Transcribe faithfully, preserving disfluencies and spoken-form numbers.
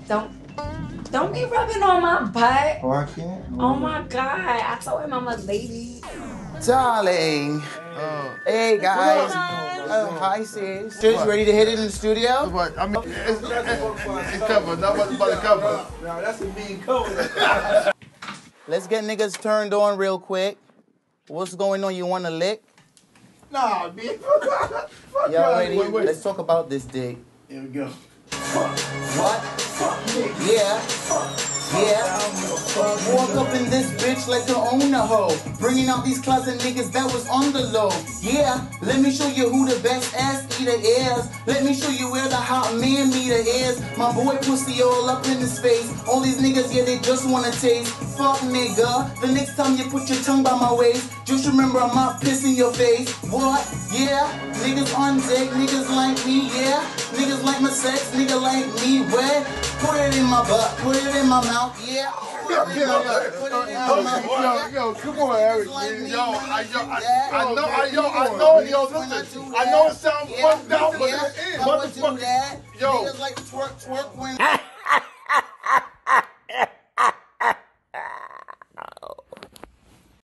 Don't, don't be rubbing on my butt. Oh, I can't? Oh my God, I told him I'm a lady. Darling. Uh, hey guys. Uh, hi sis. Sis, you ready to hit it in the studio? What? I mean, it's, it's, it's covered. Not about the cover. No, that's a mean cover. Let's get niggas turned on real quick. What's going on? You want to lick? Nah, man. Y'all ready? Wait, wait. Let's talk about this dick. Here we go. What? Yeah. Yeah. Walk up in this bitch like the owner hoe. Bringing out these closet niggas that was on the low. Yeah. Let me show you who the best ass eater is. Let me show you where the hot man meter is. My boy pussy all up in his face. All these niggas, yeah, they just wanna taste. Fuck nigga. The next time you put your tongue by my waist, just remember I'm not pissing your face. What? Yeah. Niggas on deck. Niggas like me. Yeah. Niggas like my sex. Nigga like me. Wet. Put it in my butt. Put it in my mouth. Yeah. Yo, yo, yo, yo, yo, come on, Eric. Yo, I, yo, I, I know, I, yo, I know, yo, listen. I know it sounds fucked out, but it is. Motherfucker. Yo. Niggas like twerk, twerk when.